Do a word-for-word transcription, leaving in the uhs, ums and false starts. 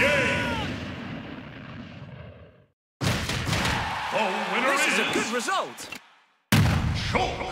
Game! The winner This is... is a good result! Shulk!